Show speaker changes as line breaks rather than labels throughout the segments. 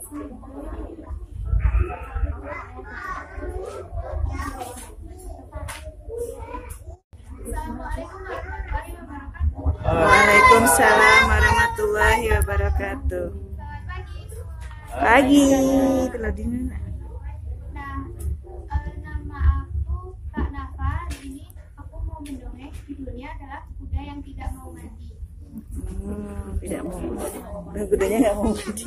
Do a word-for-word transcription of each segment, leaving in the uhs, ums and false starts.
Waalaikumsalam warahmatullahi wabarakatuh. Pagi, telah dina.
Nah, uh, nama aku Kak Nafa. Ini aku mau mendongeng. Judulnya adalah kuda yang tidak mau mandi.
Hmm, tidak mau. Nah, kudanya nggak mau mandi.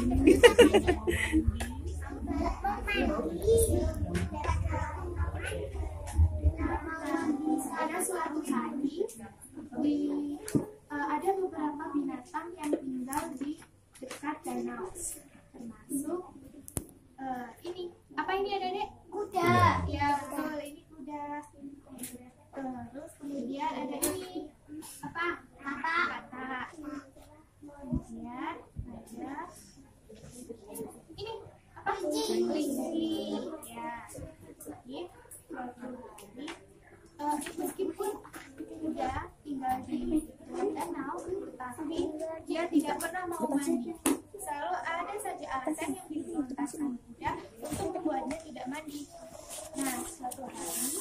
Ada suatu hari di uh, ada beberapa binatang yang tinggal di dekat danau, termasuk uh, ini apa ini ada dek? Kuda. Ya betul, ini kuda. Terus kemudian ada ini apa? Kata. Kata. Kemudian ada ini apa? Kelinci. Ya. Jadi uh, meskipun kuda tinggal di danau, tetapi dia tidak pernah mau mandi. Selalu ada saja alasan yang dilontarkan kuda untuk membuatnya tidak mandi. Nah, suatu hari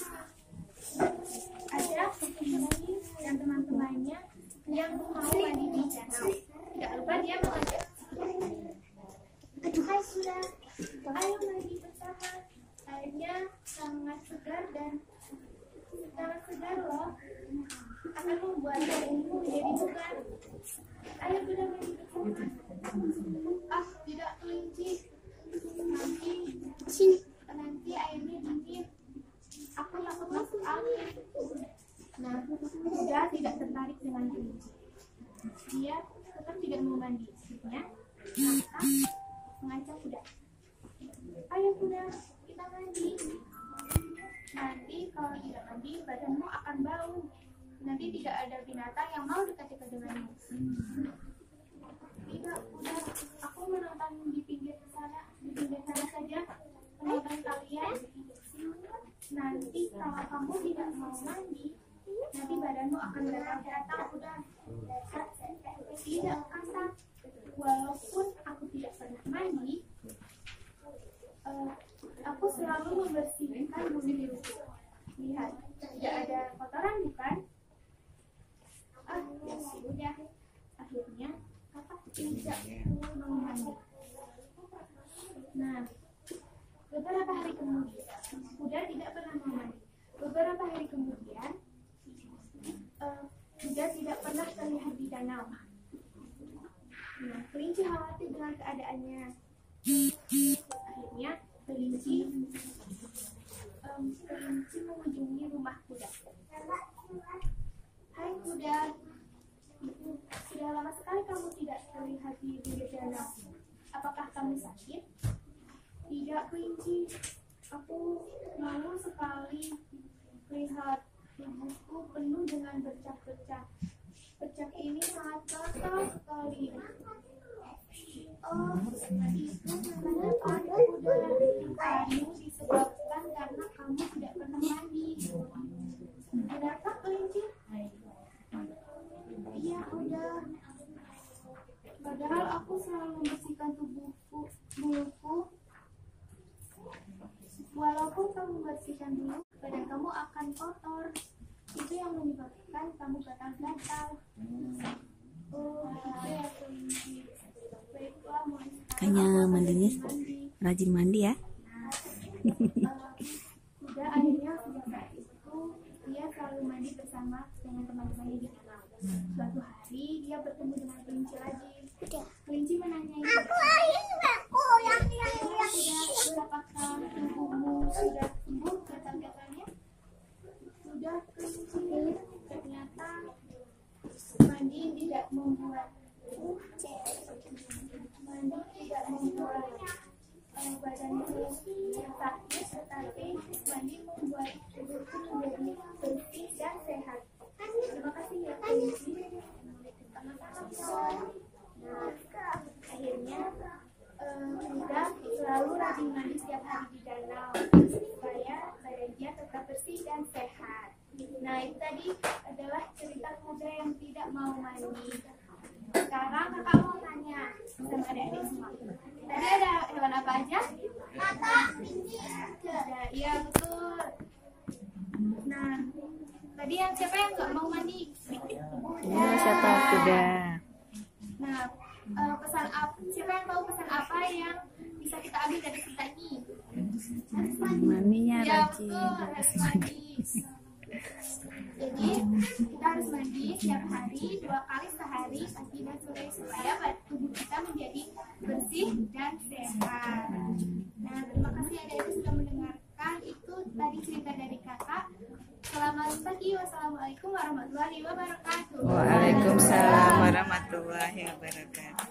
ada kelinci dan teman-temannya yang mau mandi di danau. Tidak lupa dia mengajak, "Hai kuda, ayo mandi bersama. Airnya sangat segar dan sangat segar loh. Akan membuat badanmu menjadi bugar. Ayo kuda mandi bersama." "Ah, tidak kelinci. Nanti, nanti airnya dingin. Aku takut masuk angin." Nah, kuda tidak tertarik dengan kelinci. Dia tetap tidak mau mandi. Akhirnya, Kata mengajak kuda, "Ayo kuda, kita mandi. Nanti kalau tidak mandi, badanmu akan bau. Nanti tidak ada binatang yang mau dekat-dekat denganmu." "Tidak, kuda. Aku menonton di pinggir sana, di pinggir sana saja. Menonton kalian. Nanti kalau kamu tidak mau mandi, nanti badanmu akan gatal-gatal, kuda." "Tidak, kata. Walaupun aku tidak pernah mandi, uh, aku selalu membersihkan bumi diriku. Lihat, tidak ada kotoran bukan?" "Ah, ya sudah." Akhirnya Kata tidak mau mandi. Nah, beberapa hari kemudian, kuda tidak pernah mau mandi. Beberapa hari kemudian, uh, kuda tidak pernah terlihat di danau. Nah, kelinci khawatir dengan keadaannya. Akhirnya kelinci um, kelinci mengunjungi rumah kuda. "Hai kuda, sudah lama sekali kamu tidak terlihat di pinggir danau. Apakah kamu sakit?" "Tidak, kelinci. Aku malu sekali lihat tubuhku penuh dengan bercak-bercak. Bercak ini sangat gatal sekali." "Oh, itu namanya pada kuda. Kamu disebabkan karena kamu tidak pernah mandi. Benarkah kelinci?" "Iya, udah. Padahal aku selalu membersihkan tubuhku, buluku. Walaupun kamu bersihkan dulu, badan kamu akan kotor. Itu yang menyebabkan kamu gatal-gatal." "Oh, gitu ya kelinci. Baiklah, mulai sekarang
Kayaknya mandinya rajin mandi ya.
Kuda akhirnya sejak saat itu dia selalu mandi bersama dengan teman-temannya di danau. Suatu hari dia bertemu dengan kelinci lagi. Kelinci menanyai, "Aku aku yang yang yang apakah tubuhmu sudah sembuh gatal-gatalnya?" "Sudah, kelinci. Ternyata mandi tidak membuat mandi tidak membuat uh, badanku sakit, tetapi mandi membuat tubuhku menjadi bersih dan sehat. Terima kasih ya kelinci." Sama-sama. Nah, akhirnya uh, kuda selalu rajin mandi setiap hari di danau supaya badannya tetap bersih dan sehat. Nah, itu tadi adalah cerita kuda yang tidak mau mandi. Sekarang kakak mau tanya sama adik-adik semua. Tadi ada hewan yang siapa yang nggak mau mandi?
Ya, siapa sudah?
Nah, uh, pesan apa? Siapa yang tahu pesan apa yang bisa kita ambil dari cerita ini? Harus mandi.
Mandinya
Ya,
rajin.
betul, harus mandi. Jadi kita harus mandi setiap hari dua kali sehari, pagi dan sore, supaya tubuh kita menjadi bersih dan sehat. Nah, terima kasih adik-adik sudah mendengarkan. Itu tadi cerita dari kakak. Selamat pagi. Wassalamualaikum warahmatullahi wabarakatuh.
Waalaikumsalam warahmatullahi wabarakatuh.